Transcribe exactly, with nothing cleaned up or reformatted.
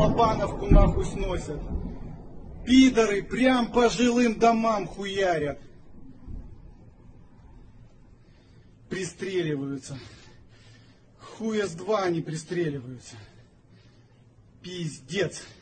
Лобановку нахуй сносят. Пидоры прям по жилым домам хуярят. Пристреливаются. Хуя с два они пристреливаются. Пиздец.